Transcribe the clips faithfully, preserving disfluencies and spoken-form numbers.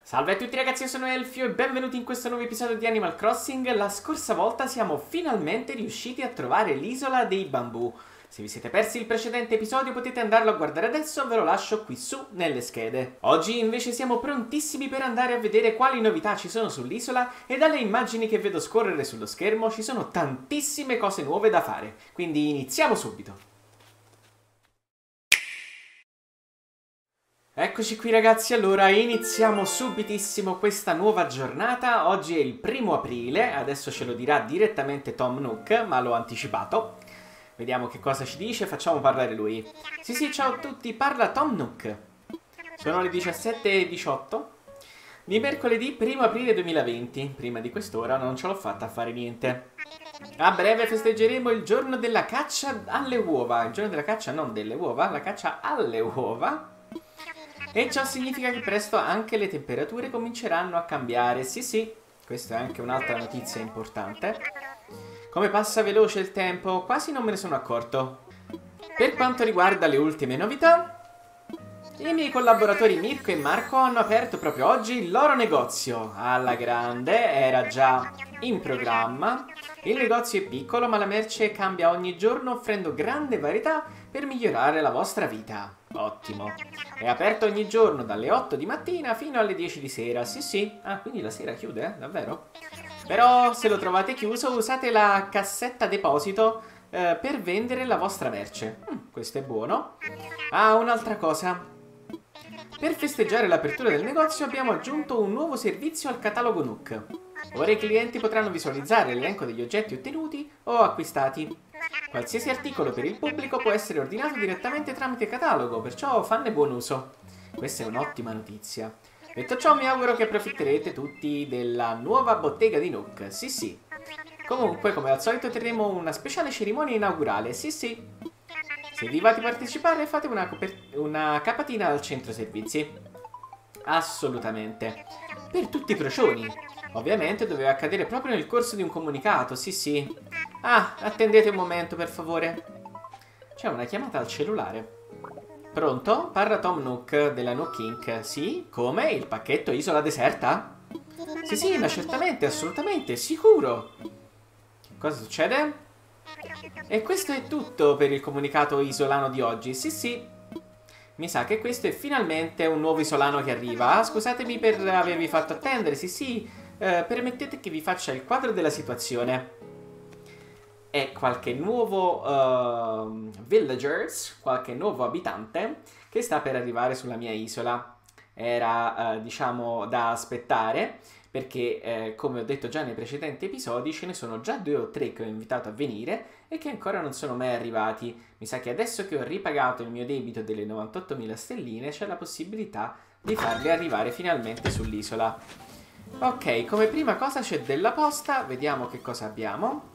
Salve a tutti ragazzi, io sono Elfio e benvenuti in questo nuovo episodio di Animal Crossing. La scorsa volta siamo finalmente riusciti a trovare l'isola dei bambù. Se vi siete persi il precedente episodio potete andarlo a guardare adesso, ve lo lascio qui su nelle schede. Oggi invece siamo prontissimi per andare a vedere quali novità ci sono sull'isola e dalle immagini che vedo scorrere sullo schermo ci sono tantissime cose nuove da fare. Quindi iniziamo subito. Eccoci qui ragazzi, allora iniziamo subitissimo questa nuova giornata. Oggi è il primo aprile, adesso ce lo dirà direttamente Tom Nook, ma l'ho anticipato. Vediamo che cosa ci dice, facciamo parlare lui. Sì sì, ciao a tutti, parla Tom Nook. Sono le diciassette e diciotto di mercoledì primo aprile duemilaventi. Prima di quest'ora non ce l'ho fatta a fare niente. A breve festeggeremo il giorno della caccia alle uova. Il giorno della caccia non delle uova, la caccia alle uova. E ciò significa che presto anche le temperature cominceranno a cambiare. Sì sì, questa è anche un'altra notizia importante. Come passa veloce il tempo, quasi non me ne sono accorto. Per quanto riguarda le ultime novità, i miei collaboratori Mirko e Marco hanno aperto proprio oggi il loro negozio. Alla grande, era già in programma. Il negozio è piccolo ma la merce cambia ogni giorno offrendo grande varietà per migliorare la vostra vita. Ottimo. È aperto ogni giorno dalle otto di mattina fino alle dieci di sera. Sì sì. Ah, quindi la sera chiude, eh? Davvero? Però se lo trovate chiuso usate la cassetta deposito eh, per vendere la vostra merce. Mm, questo è buono. Ah, un'altra cosa. Per festeggiare l'apertura del negozio abbiamo aggiunto un nuovo servizio al catalogo Nook. Ora i clienti potranno visualizzare l'elenco degli oggetti ottenuti o acquistati. Qualsiasi articolo per il pubblico può essere ordinato direttamente tramite catalogo, perciò fanne buon uso. Questa è un'ottima notizia. Detto ciò, mi auguro che approfitterete tutti della nuova bottega di Nook. Sì, sì. Comunque, come al solito, terremo una speciale cerimonia inaugurale. Sì, sì. Se vi va di partecipare, fate una, una capatina al centro servizi. Assolutamente. Per tutti i crocioni. Ovviamente doveva accadere proprio nel corso di un comunicato, sì sì. Ah, attendete un momento per favore. C'è una chiamata al cellulare. Pronto? Parla Tom Nook della Nook Incorporated. Sì? Come? Il pacchetto isola deserta? Sì sì, ma certamente, assolutamente, sicuro. Cosa succede? E questo è tutto per il comunicato isolano di oggi, sì sì. Mi sa che questo è finalmente un nuovo isolano che arriva. Ah, scusatemi per avervi fatto attendere, sì sì. Uh, permettete che vi faccia il quadro della situazione. E qualche nuovo uh, villagers, qualche nuovo abitante che sta per arrivare sulla mia isola. Era uh, diciamo da aspettare perché eh, come ho detto già nei precedenti episodi ce ne sono già due o tre che ho invitato a venire e che ancora non sono mai arrivati. Mi sa che adesso che ho ripagato il mio debito delle novantottomila stelline c'è la possibilità di farli arrivare finalmente sull'isola. Ok, come prima cosa c'è della posta, vediamo che cosa abbiamo.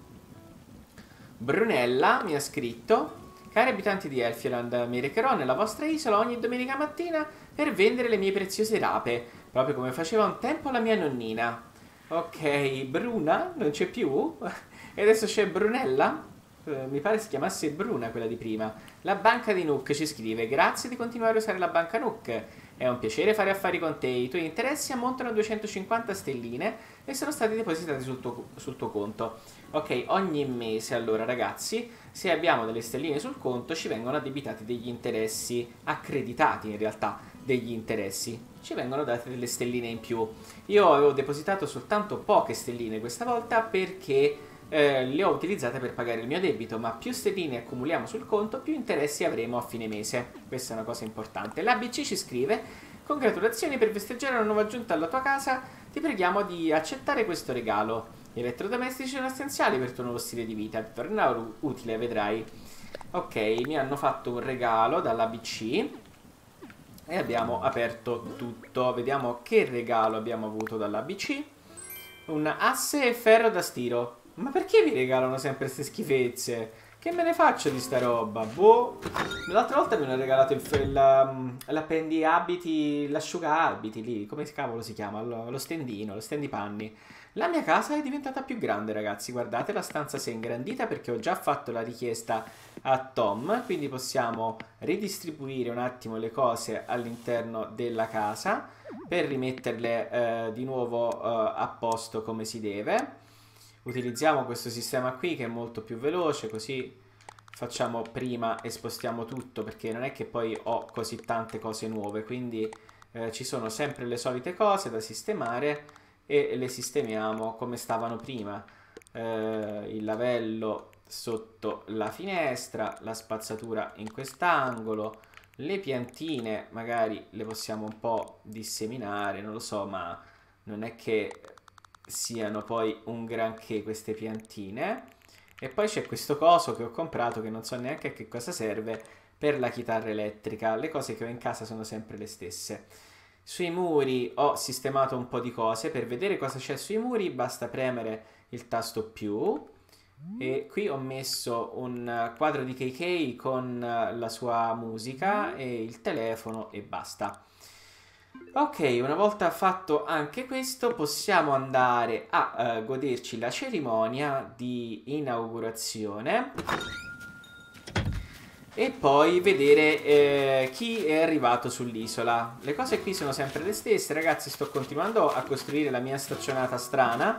Brunella mi ha scritto: cari abitanti di Elfieland, mi recherò nella vostra isola ogni domenica mattina per vendere le mie preziose rape, proprio come faceva un tempo la mia nonnina. Ok, Bruna non c'è più? E adesso c'è Brunella? Uh, mi pare si chiamasse Bruna quella di prima. La banca di Nook ci scrive: grazie di continuare a usare la banca Nook. È un piacere fare affari con te, i tuoi interessi ammontano a duecentocinquanta stelline e sono stati depositati sul tuo, sul tuo conto. Ok, ogni mese allora ragazzi, se abbiamo delle stelline sul conto ci vengono addebitati degli interessi, accreditati in realtà degli interessi, ci vengono date delle stelline in più. Io avevo depositato soltanto poche stelline questa volta perché eh, le ho utilizzate per pagare il mio debito, ma più stelline accumuliamo sul conto, più interessi avremo a fine mese. Questa è una cosa importante. L'A B C ci scrive: congratulazioni per festeggiare una nuova aggiunta alla tua casa, ti preghiamo di accettare questo regalo. Gli elettrodomestici sono essenziali per il tuo nuovo stile di vita, ti tornerà utile, vedrai. Ok, mi hanno fatto un regalo dall'A B C e abbiamo aperto tutto. Vediamo che regalo abbiamo avuto dall'A B C. Un asse e ferro da stiro. Ma perché mi regalano sempre queste schifezze? Che me ne faccio di sta roba? Boh. L'altra volta mi hanno regalato il, la, l'appendiabiti, l'asciugaabiti lì. Come cavolo si chiama? Lo, lo stendino, lo stendipanni. La mia casa è diventata più grande, ragazzi. Guardate, la stanza si è ingrandita perché ho già fatto la richiesta a Tom. Quindi possiamo ridistribuire un attimo le cose all'interno della casa per rimetterle eh, di nuovo eh, a posto come si deve. Utilizziamo questo sistema qui che è molto più veloce, così facciamo prima e spostiamo tutto, perché non è che poi ho così tante cose nuove, quindi eh, ci sono sempre le solite cose da sistemare e le sistemiamo come stavano prima. Eh, il lavello sotto la finestra, la spazzatura in quest'angolo, le piantine magari le possiamo un po' disseminare, non lo so, ma non è che siano poi un granché queste piantine. E poi c'è questo coso che ho comprato che non so neanche a che cosa serve, per la chitarra elettrica. Le cose che ho in casa sono sempre le stesse. Sui muri ho sistemato un po' di cose. Per vedere cosa c'è sui muri basta premere il tasto più. E qui ho messo un quadro di K K con la sua musica e il telefono e basta. Ok, una volta fatto anche questo possiamo andare a uh, goderci la cerimonia di inaugurazione e poi vedere eh, chi è arrivato sull'isola. Le cose qui sono sempre le stesse, ragazzi. Sto continuando a costruire la mia staccionata strana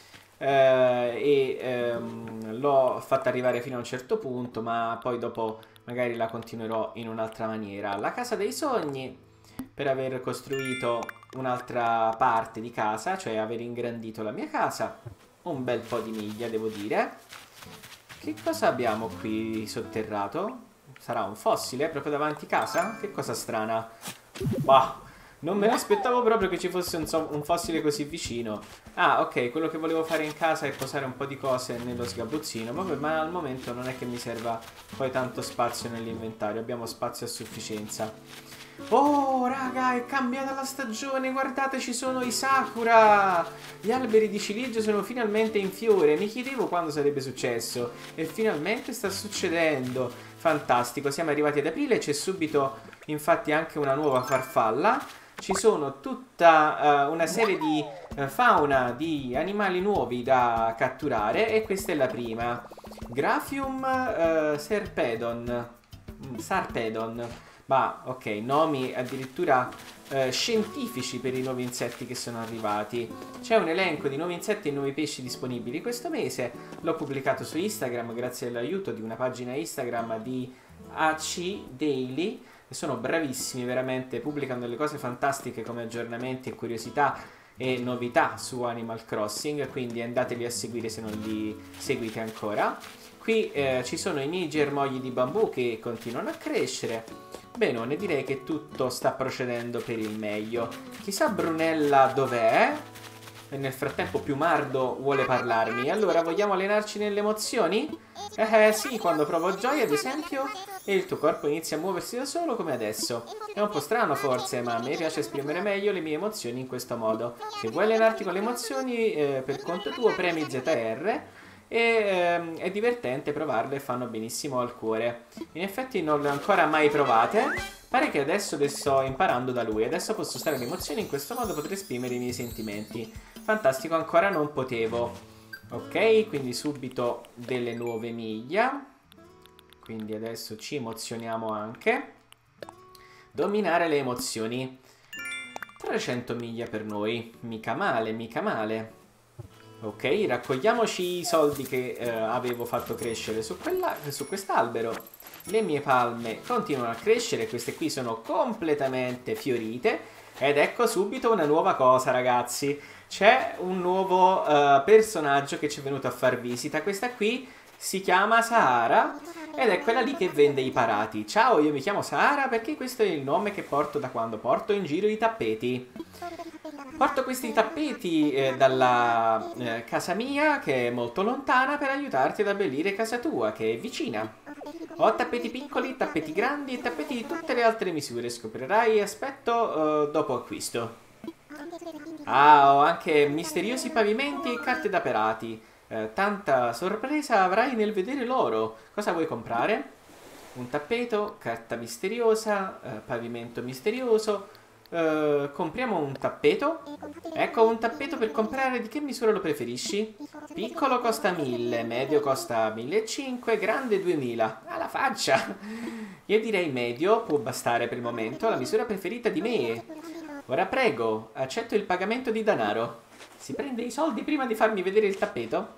eh, e ehm, l'ho fatta arrivare fino a un certo punto, ma poi dopo magari la continuerò in un'altra maniera. La casa dei sogni, per aver costruito un'altra parte di casa, cioè aver ingrandito la mia casa, un bel po' di miglia devo dire. Che cosa abbiamo qui sotterrato? Sarà un fossile proprio davanti casa? Che cosa strana. Bah, non me l'aspettavo proprio che ci fosse un, so un fossile così vicino. Ah, ok, quello che volevo fare in casa è posare un po' di cose nello sgabuzzino. Vabbè, ma al momento non è che mi serva poi tanto spazio nell'inventario, abbiamo spazio a sufficienza. Oh raga, è cambiata la stagione, guardate, ci sono i sakura. Gli alberi di ciliegio sono finalmente in fiore. Mi chiedevo quando sarebbe successo e finalmente sta succedendo. Fantastico, siamo arrivati ad aprile, c'è subito infatti anche una nuova farfalla. Ci sono tutta uh, una serie di uh, fauna, di animali nuovi da catturare e questa è la prima. Graphium uh, serpedon. Sarpedon. Ma ok, nomi addirittura eh, scientifici per i nuovi insetti che sono arrivati. C'è un elenco di nuovi insetti e nuovi pesci disponibili questo mese. L'ho pubblicato su Instagram grazie all'aiuto di una pagina Instagram di A C Daily. E sono bravissimi veramente, pubblicano delle cose fantastiche come aggiornamenti e curiosità e novità su Animal Crossing, quindi andateli a seguire se non li seguite ancora. Qui eh, ci sono i miei germogli di bambù che continuano a crescere. Benone, direi che tutto sta procedendo per il meglio. Chissà Brunella dov'è? E nel frattempo Piumardo vuole parlarmi. Allora, vogliamo allenarci nelle emozioni? Eh, eh sì, quando provo gioia, ad esempio, e il tuo corpo inizia a muoversi da solo come adesso. È un po' strano forse, ma a me piace esprimere meglio le mie emozioni in questo modo. Se vuoi allenarti con le emozioni, eh, per conto tuo, premi Z R. E ehm, è divertente provarle e fanno benissimo al cuore. In effetti non le ho ancora mai provate. Pare che adesso le sto imparando da lui. Adesso posso stare le emozioni, in questo modo potrei esprimere i miei sentimenti. Fantastico, ancora non potevo. Ok, quindi subito delle nuove miglia. Quindi adesso ci emozioniamo anche. Dominare le emozioni. trecento miglia per noi. Mica male, mica male. Ok, raccogliamoci i soldi che eh, avevo fatto crescere su, su quest'albero. Le mie palme continuano a crescere, queste qui sono completamente fiorite. Ed ecco subito una nuova cosa, ragazzi. C'è un nuovo uh, personaggio che ci è venuto a far visita. Questa qui si chiama Sahara ed è quella lì che vende i parati. Ciao, io mi chiamo Sahara perché questo è il nome che porto da quando porto in giro i tappeti. Porto questi tappeti eh, dalla eh, casa mia, che è molto lontana, per aiutarti ad abbellire casa tua, che è vicina. Ho tappeti piccoli, tappeti grandi e tappeti di tutte le altre misure. Scoprirai aspetto eh, dopo acquisto. Ah, ho anche misteriosi pavimenti e carte da parati. Eh, tanta sorpresa avrai nel vedere l'oro. Cosa vuoi comprare? Un tappeto, carta misteriosa, eh, pavimento misterioso. Eh, compriamo un tappeto. Ecco un tappeto per comprare. Di che misura lo preferisci? Piccolo costa mille, medio costa millecinquecento, grande duemila. Alla faccia! Io direi medio, può bastare per il momento, la misura preferita di me. Ora prego, accetto il pagamento di denaro. Si prende i soldi prima di farmi vedere il tappeto?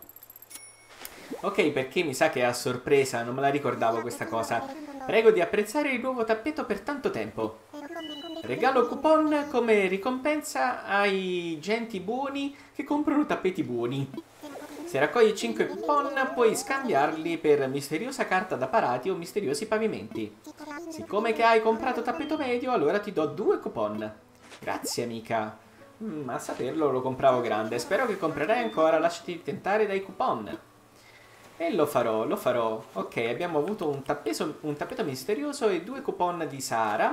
Ok, perché mi sa che è a sorpresa, non me la ricordavo questa cosa. Prego di apprezzare il nuovo tappeto per tanto tempo. Regalo coupon come ricompensa ai genti buoni che comprano tappeti buoni. Se raccogli cinque coupon puoi scambiarli per misteriosa carta da parati o misteriosi pavimenti. Siccome che hai comprato tappeto medio, allora ti do due coupon. Grazie amica. Mm, a saperlo lo compravo grande. Spero che comprerai ancora, lasciati tentare dai coupon. E lo farò, lo farò. Ok, abbiamo avuto un tappeto, un tappeto misterioso e due coupon di Sara.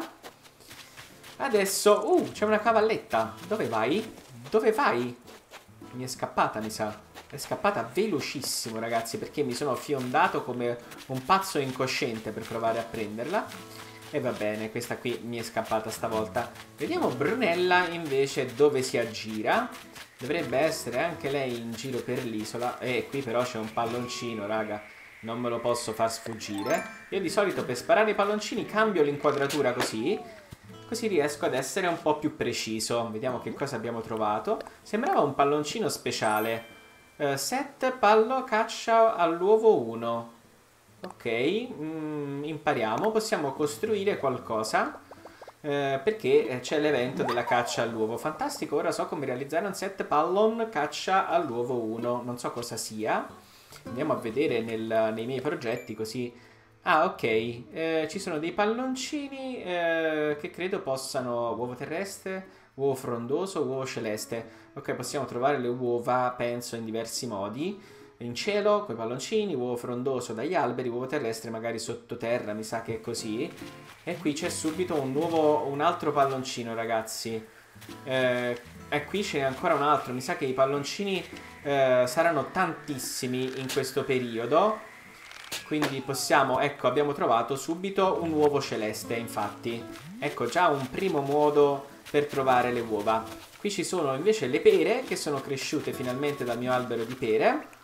Adesso... Uh, c'è una cavalletta. Dove vai? Dove vai? Mi è scappata, mi sa. È scappata velocissimo, ragazzi, perché mi sono fiondato come un pazzo incosciente per provare a prenderla. E va bene, questa qui mi è scappata stavolta. Vediamo Brunella, invece, dove si aggira. Dovrebbe essere anche lei in giro per l'isola. E qui però c'è un palloncino, raga. Non me lo posso far sfuggire. Io di solito per sparare i palloncini cambio l'inquadratura così. Così riesco ad essere un po' più preciso. Vediamo che cosa abbiamo trovato. Sembrava un palloncino speciale. Uh, set pallo caccia all'uovo uno. Ok, mm, impariamo. Possiamo costruire qualcosa. Eh, perché c'è l'evento della caccia all'uovo. Fantastico, ora so come realizzare un set pallon caccia all'uovo uno. Non so cosa sia. Andiamo a vedere nel, nei miei progetti così. Ah, ok, eh, ci sono dei palloncini eh, che credo possano... Uovo terrestre, uovo frondoso, uovo celeste. Ok, possiamo trovare le uova, penso, in diversi modi. In cielo, con i palloncini, uovo frondoso dagli alberi, uovo terrestre magari sottoterra, mi sa che è così. E qui c'è subito un nuovo, un altro palloncino, ragazzi. Eh, e qui c'è ancora un altro. Mi sa che i palloncini eh, saranno tantissimi in questo periodo. Quindi possiamo, ecco, abbiamo trovato subito un uovo celeste, infatti. Ecco già un primo modo per trovare le uova. Qui ci sono invece le pere che sono cresciute finalmente dal mio albero di pere,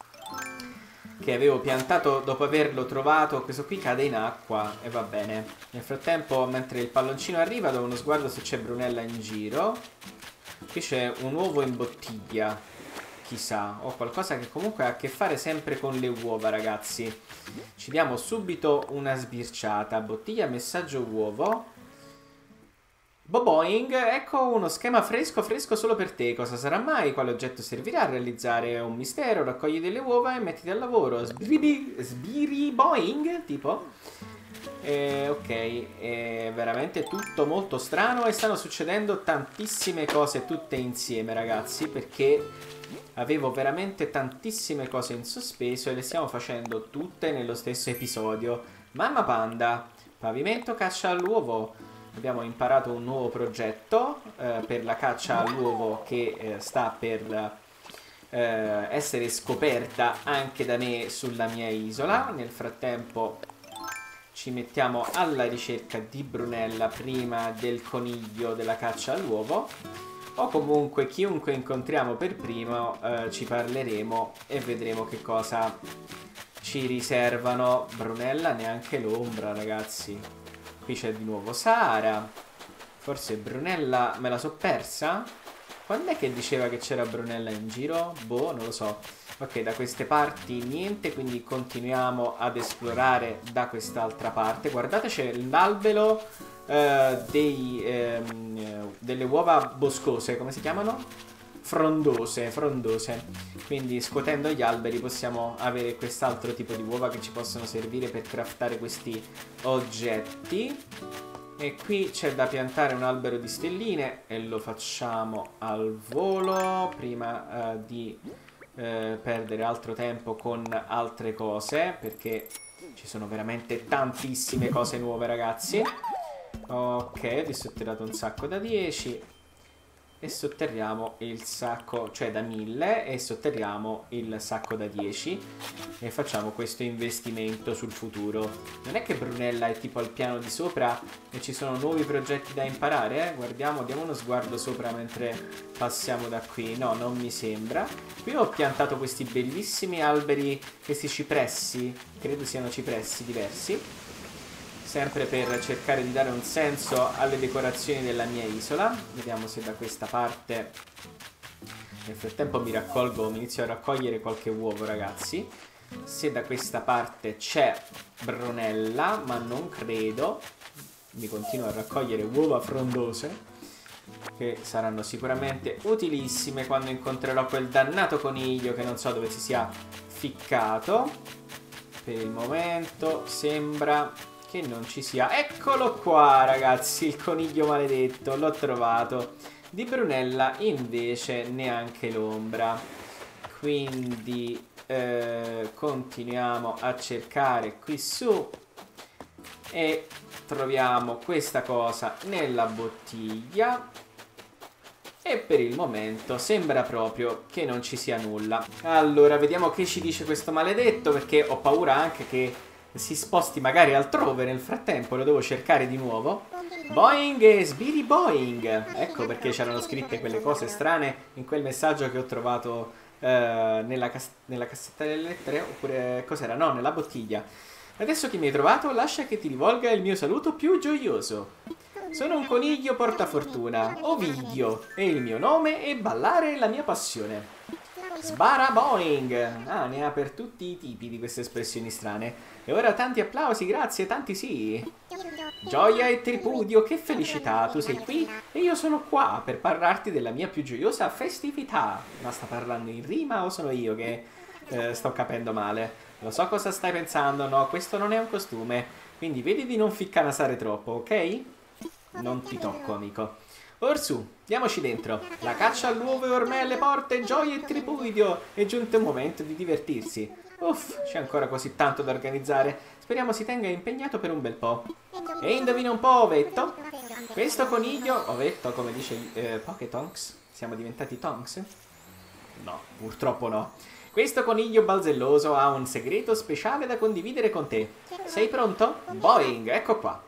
che avevo piantato dopo averlo trovato. Questo qui cade in acqua e va bene. Nel frattempo, mentre il palloncino arriva, do uno sguardo se c'è Brunella in giro. Qui c'è un uovo in bottiglia, chissà, o qualcosa che comunque ha a che fare sempre con le uova, ragazzi. Ci diamo subito una sbirciata. Bottiglia, messaggio, uovo. Boboing, ecco uno schema fresco fresco solo per te. Cosa sarà mai? Quale oggetto servirà a realizzare un mistero? Raccogli delle uova e mettiti al lavoro. Sbiribi, sbiriboing, tipo. Eh, ok, è veramente tutto molto strano e stanno succedendo tantissime cose tutte insieme, ragazzi, perché avevo veramente tantissime cose in sospeso e le stiamo facendo tutte nello stesso episodio. Mamma Panda, pavimento caccia all'uovo. Abbiamo imparato un nuovo progetto eh, per la caccia all'uovo che eh, sta per eh, essere scoperta anche da me sulla mia isola. Nel frattempo ci mettiamo alla ricerca di Brunella prima del coniglio della caccia all'uovo. O comunque chiunque incontriamo per primo eh, ci parleremo e vedremo che cosa ci riservano. Brunella neanche l'ombra, ragazzi. Qui c'è di nuovo Sara. Forse Brunella me la so persa? Quando è che diceva che c'era Brunella in giro? Boh, non lo so. Ok, da queste parti niente, quindi continuiamo ad esplorare da quest'altra parte. Guardate, c'è l'albero eh, dei, ehm, delle uova boscose, come si chiamano? Frondose, frondose. Quindi scuotendo gli alberi possiamo avere quest'altro tipo di uova che ci possono servire per craftare questi oggetti. E qui c'è da piantare un albero di stelline e lo facciamo al volo prima eh, di eh, perdere altro tempo con altre cose, perché ci sono veramente tantissime cose nuove, ragazzi. Ok, adesso ho tirato un sacco da dieci. e sotterriamo il sacco, cioè da mille, e sotterriamo il sacco da dieci e facciamo questo investimento sul futuro. Non è che Brunella è tipo al piano di sopra e ci sono nuovi progetti da imparare? Eh? Guardiamo, diamo uno sguardo sopra mentre passiamo da qui. No, non mi sembra. Qui ho piantato questi bellissimi alberi, questi cipressi, credo siano cipressi diversi, sempre per cercare di dare un senso alle decorazioni della mia isola. Vediamo se da questa parte... Nel frattempo mi raccolgo, mi inizio a raccogliere qualche uovo, ragazzi. Se da questa parte c'è Brunella, ma non credo. Mi continuo a raccogliere uova frondose, che saranno sicuramente utilissime quando incontrerò quel dannato coniglio che non so dove si sia ficcato. Per il momento sembra... che non ci sia. Eccolo qua, ragazzi, il coniglio maledetto, l'ho trovato. Di Brunella invece neanche l'ombra. Quindi eh, continuiamo a cercare qui su e troviamo questa cosa nella bottiglia. E per il momento sembra proprio che non ci sia nulla. Allora, vediamo che ci dice questo maledetto, perché ho paura anche che si sposti magari altrove nel frattempo. Lo devo cercare di nuovo. Boing e sbiri boing. Ecco perché c'erano scritte quelle cose strane in quel messaggio che ho trovato eh, nella, cas nella cassetta delle lettere. Oppure cos'era? No, nella bottiglia. Adesso che mi hai trovato, lascia che ti rivolga il mio saluto più gioioso. Sono un coniglio portafortuna, Ovidio, e il mio nome è ballare è la mia passione. Sbara boing! Ah, ne ha per tutti i tipi di queste espressioni strane. E ora tanti applausi, grazie, tanti sì. Gioia e tripudio, che felicità, tu sei qui e io sono qua per parlarti della mia più gioiosa festività. Ma sta parlando in rima o sono io che eh, sto capendo male? Lo so cosa stai pensando, no, questo non è un costume, quindi vedi di non ficcanasare troppo, ok? Non ti tocco, amico. Orsù, diamoci dentro. La caccia all'uovo è ormai alle porte, gioia e tripudio. È giunto il momento di divertirsi. Uff, c'è ancora così tanto da organizzare. Speriamo si tenga impegnato per un bel po'. E indovina un po', Ovetto? Questo coniglio... Ovetto, come dice eh, Poketonks? Siamo diventati Tonks? No, purtroppo no. Questo coniglio balzelloso ha un segreto speciale da condividere con te. Sei pronto? Boing, ecco qua.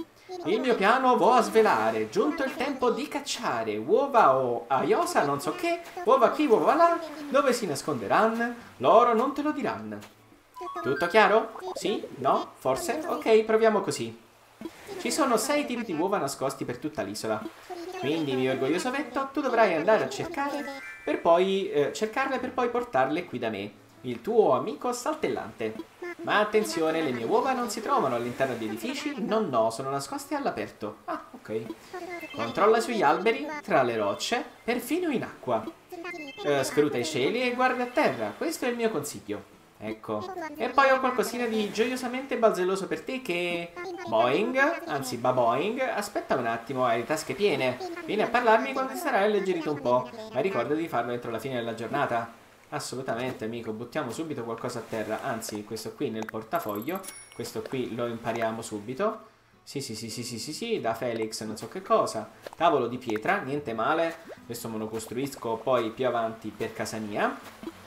Il mio piano vo' a svelare, giunto il tempo di cacciare, uova o aiosa non so che, uova qui, uova là, dove si nasconderanno, loro non te lo diranno. Tutto chiaro? Sì? No? Forse? Ok, proviamo così. Ci sono sei tipi di uova nascosti per tutta l'isola, quindi mio orgoglioso Vetto, tu dovrai andare a cercare per poi, eh, cercarle per poi portarle qui da me, il tuo amico saltellante. Ma attenzione, le mie uova non si trovano all'interno di edifici, no no, sono nascoste all'aperto. Ah, ok. Controlla sugli alberi, tra le rocce, perfino in acqua. Eh, scruta i cieli e guarda a terra, questo è il mio consiglio. Ecco. E poi ho qualcosina di gioiosamente balzelloso per te che... Boing, anzi baboing, aspetta un attimo, hai le tasche piene. Vieni a parlarmi quando sarai alleggerito un po', ma ricorda di farlo entro la fine della giornata. Assolutamente, amico, buttiamo subito qualcosa a terra. Anzi, questo qui nel portafoglio. Questo qui lo impariamo subito. Sì, sì, sì, sì, sì, sì, sì, da Felix non so che cosa. Tavolo di pietra, niente male. Questo me lo costruisco poi più avanti per casa mia.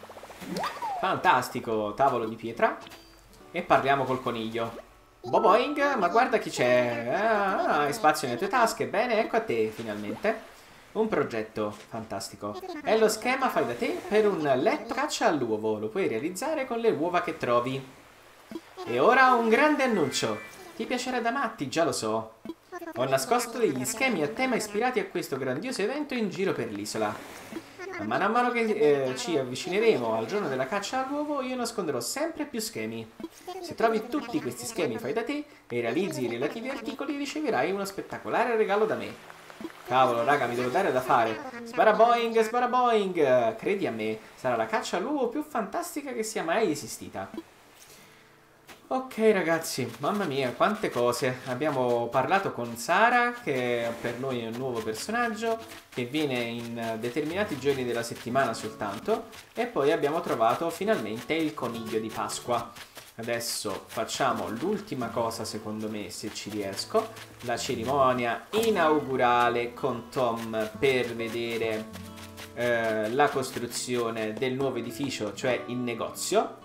Fantastico, tavolo di pietra. E parliamo col coniglio. Boboing, ma guarda chi c'è. Ah, hai spazio nelle tue tasche. Bene, ecco a te, finalmente. Un progetto fantastico. È lo schema fai da te per un letto caccia all'uovo. Lo puoi realizzare con le uova che trovi. E ora un grande annuncio. Ti piacerà da matti, già lo so. Ho nascosto degli schemi a tema ispirati a questo grandioso evento in giro per l'isola. Man a mano che eh, ci avvicineremo al giorno della caccia all'uovo, io nasconderò sempre più schemi. Se trovi tutti questi schemi fai da te e realizzi i relativi articoli, riceverai uno spettacolare regalo da me. Cavolo, raga, mi devo dare da fare. Sparaboing, sparaboing. Credi a me, sarà la caccia all'uovo più fantastica che sia mai esistita. Ok ragazzi, mamma mia, quante cose. Abbiamo parlato con Sara, che per noi è un nuovo personaggio, che viene in determinati giorni della settimana soltanto, e poi abbiamo trovato finalmente il coniglio di Pasqua. Adesso facciamo l'ultima cosa secondo me, se ci riesco, la cerimonia inaugurale con Tom per vedere eh, la costruzione del nuovo edificio, cioè il negozio.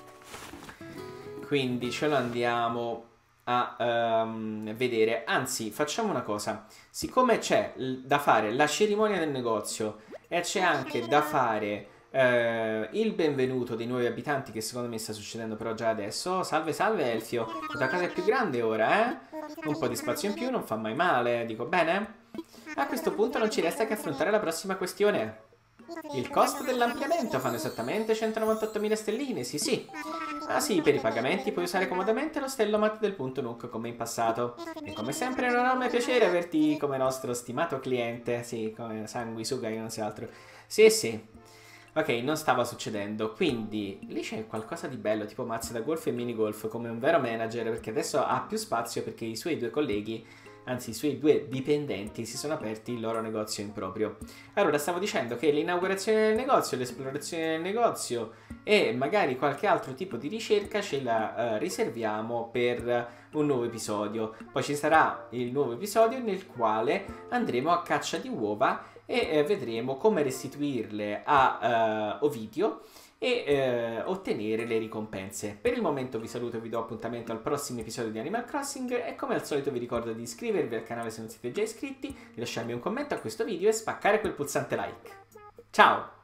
Quindi ce lo andiamo a um, vedere. Anzi, facciamo una cosa. Siccome c'è da fare la cerimonia del negozio e c'è anche da fare uh, il benvenuto dei nuovi abitanti, che secondo me sta succedendo però già adesso. Salve, salve Elfio. La casa è più grande ora, eh? Un po' di spazio in più non fa mai male, dico bene? A questo punto non ci resta che affrontare la prossima questione. Il costo dell'ampliamento fanno esattamente centonovantottomila stelline, sì sì. Ah sì, per i pagamenti puoi usare comodamente lo stellomat del punto Nook come in passato. E come sempre è un enorme piacere averti come nostro stimato cliente. Sì, come sanguisuga che non sia altro. Sì sì. Ok, non stava succedendo, quindi lì c'è qualcosa di bello, tipo mazze da golf e minigolf, come un vero manager, perché adesso ha più spazio perché i suoi due colleghi, anzi i suoi due dipendenti, si sono aperti il loro negozio in proprio. Allora, stavo dicendo che l'inaugurazione del negozio, l'esplorazione del negozio e magari qualche altro tipo di ricerca ce la uh, riserviamo per un nuovo episodio. Poi ci sarà il nuovo episodio nel quale andremo a caccia di uova e eh, vedremo come restituirle a uh, Ovidio e eh, ottenere le ricompense. Per il momento vi saluto e vi do appuntamento al prossimo episodio di Animal Crossing e come al solito vi ricordo di iscrivervi al canale se non siete già iscritti, di lasciarmi un commento a questo video e spaccare quel pulsante like. Ciao!